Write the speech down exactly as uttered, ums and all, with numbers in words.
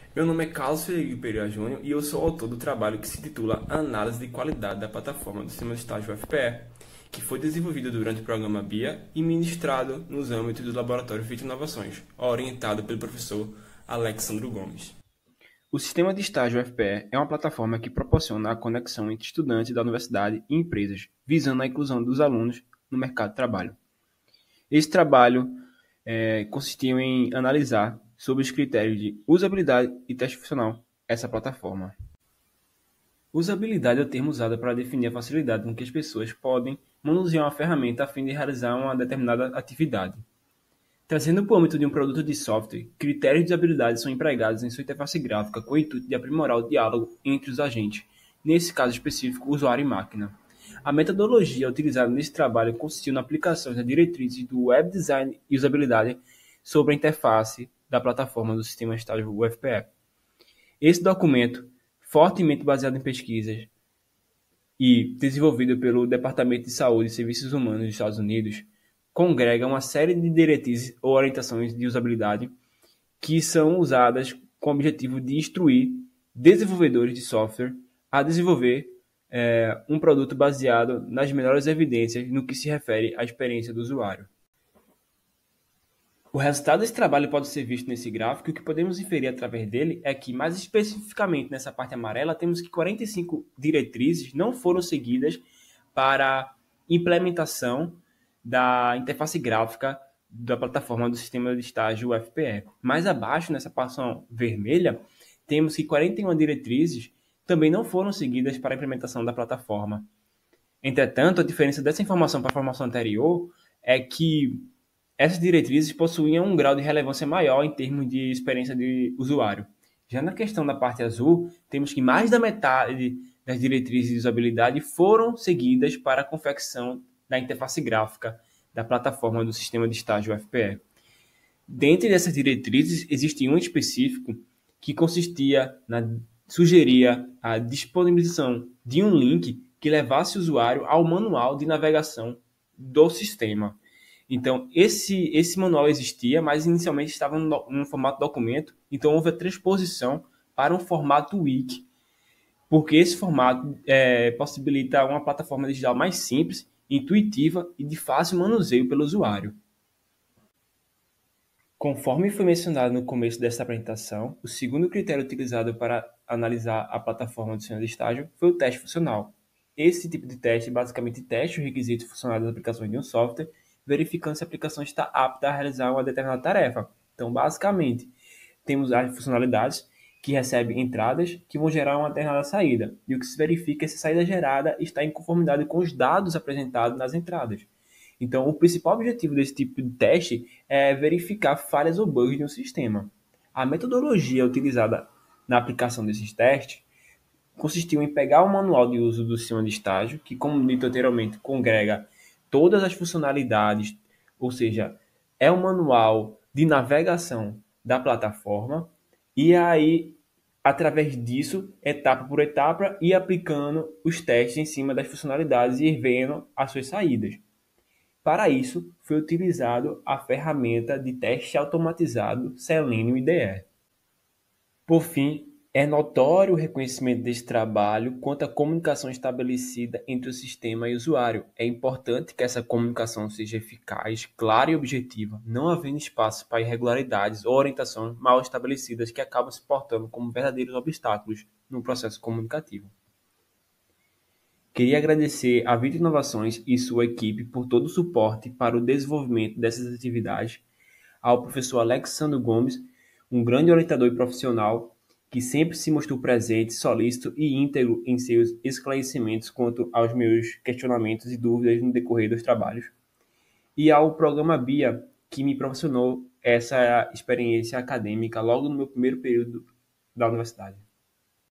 Meu nome é Carlos Felipe Pereira Júnior e eu sou autor do trabalho que se intitula Análise de Qualidade da Plataforma do Sistema de Estágio U F P E, que foi desenvolvido durante o programa B I A e ministrado nos âmbitos do Laboratório Fit Inovações, orientado pelo professor Alexandro Gomes. O Sistema de Estágio U F P E é uma plataforma que proporciona a conexão entre estudantes da universidade e empresas, visando a inclusão dos alunos no mercado de trabalho. Esse trabalho é, consistiu em analisar, sob os critérios de usabilidade e teste funcional, essa plataforma. Usabilidade é o termo usado para definir a facilidade com que as pessoas podem manusear uma ferramenta a fim de realizar uma determinada atividade. Trazendo para o âmbito de um produto de software, critérios de usabilidade são empregados em sua interface gráfica com o intuito de aprimorar o diálogo entre os agentes, nesse caso específico, usuário e máquina. A metodologia utilizada nesse trabalho consistiu na aplicação das diretrizes do Web Design e Usabilidade sobre a interface da plataforma do Sistema de Estágio U F P E. Esse documento, fortemente baseado em pesquisas e desenvolvido pelo Departamento de Saúde e Serviços Humanos dos Estados Unidos, congrega uma série de diretrizes ou orientações de usabilidade que são usadas com o objetivo de instruir desenvolvedores de software a desenvolver é, um produto baseado nas melhores evidências no que se refere à experiência do usuário. O resultado desse trabalho pode ser visto nesse gráfico e o que podemos inferir através dele é que, mais especificamente nessa parte amarela, temos que quarenta e cinco diretrizes não foram seguidas para implementação da interface gráfica da plataforma do sistema de estágio U F P E. Mais abaixo, nessa porção vermelha, temos que quarenta e uma diretrizes também não foram seguidas para a implementação da plataforma. Entretanto, a diferença dessa informação para a informação anterior é que essas diretrizes possuíam um grau de relevância maior em termos de experiência de usuário. Já na questão da parte azul, temos que mais da metade das diretrizes de usabilidade foram seguidas para a confecção da interface gráfica da plataforma do sistema de estágio U F P E. Dentre dessas diretrizes, existia um específico que consistia na sugeria a disponibilização de um link que levasse o usuário ao manual de navegação do sistema. Então, esse, esse manual existia, mas inicialmente estava no, no formato documento, então houve a transposição para um formato wiki, porque esse formato é, possibilita uma plataforma digital mais simples, intuitiva e de fácil manuseio pelo usuário. Conforme foi mencionado no começo desta apresentação, o segundo critério utilizado para analisar a plataforma do sistema de estágio foi o teste funcional. Esse tipo de teste basicamente testa os requisitos funcionais das aplicações de um software, verificando se a aplicação está apta a realizar uma determinada tarefa. Então, basicamente, temos as funcionalidades que recebem entradas que vão gerar uma determinada saída. E o que se verifica é se a saída gerada está em conformidade com os dados apresentados nas entradas. Então, o principal objetivo desse tipo de teste é verificar falhas ou bugs de um sistema. A metodologia utilizada na aplicação desses testes consistiu em pegar o manual de uso do sistema de estágio, que, como dito anteriormente, congrega todas as funcionalidades, ou seja, é um manual de navegação da plataforma, e aí, através disso, etapa por etapa, ir aplicando os testes em cima das funcionalidades e vendo as suas saídas. Para isso, foi utilizado a ferramenta de teste automatizado Selenium I D E. Por fim, é notório o reconhecimento deste trabalho quanto à comunicação estabelecida entre o sistema e o usuário. É importante que essa comunicação seja eficaz, clara e objetiva, não havendo espaço para irregularidades ou orientações mal estabelecidas que acabam se portando como verdadeiros obstáculos no processo comunicativo. Queria agradecer a Vita Inovações e sua equipe por todo o suporte para o desenvolvimento dessas atividades, ao professor Alexandro Gomes, um grande orientador e profissional que sempre se mostrou presente, solícito e íntegro em seus esclarecimentos quanto aos meus questionamentos e dúvidas no decorrer dos trabalhos, e ao programa B I A, que me proporcionou essa experiência acadêmica logo no meu primeiro período da universidade.